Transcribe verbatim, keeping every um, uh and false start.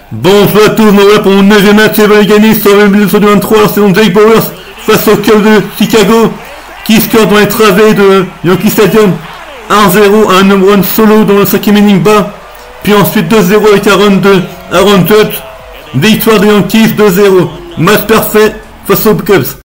Bonjour à tous, nous voilà pour mon neuvième match et va gagner sur le deux mille vingt-trois, la saison de Jake Bowers face au Cubs de Chicago qui score dans les travées de Yankee Stadium un zéro, un home run solo dans le cinquième inning bas, puis ensuite deux zéro avec un run de Aaron Judge. Victoire des Yankees deux zéro, match parfait face aux Cubs.